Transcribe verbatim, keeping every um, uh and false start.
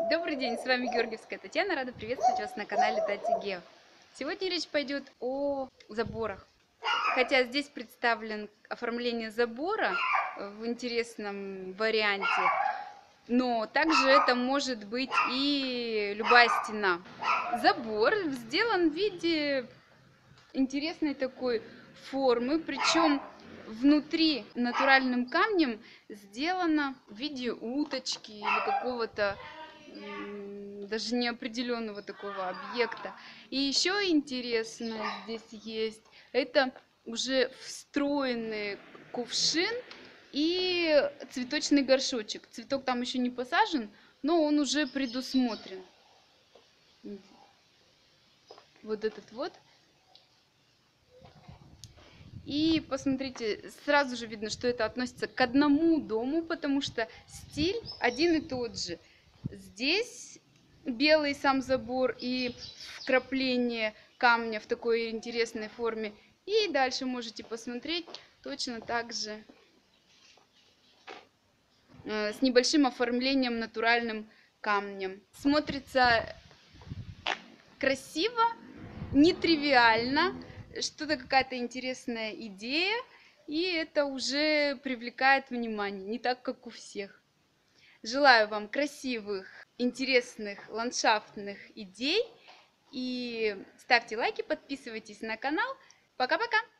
Добрый день, с вами Георгиевская Татьяна, рада приветствовать вас на канале Тати Гео. Сегодня речь пойдет о заборах. Хотя здесь представлен оформление забора в интересном варианте, но также это может быть и любая стена. Забор сделан в виде интересной такой формы, причем внутри натуральным камнем сделано в виде уточки или какого-то даже неопределенного такого объекта. И еще интересно здесь есть, это уже встроенный кувшин и цветочный горшочек. Цветок там еще не посажен, но он уже предусмотрен. Вот этот вот. И посмотрите, сразу же видно, что это относится к одному дому, потому что стиль один и тот же. Здесь белый сам забор и вкрапление камня в такой интересной форме. И дальше можете посмотреть точно так же с небольшим оформлением натуральным камнем. Смотрится красиво, нетривиально, что-то какая-то интересная идея, и это уже привлекает внимание, не так, как у всех. Желаю вам красивых, интересных, ландшафтных идей, и ставьте лайки, подписывайтесь на канал. Пока-пока!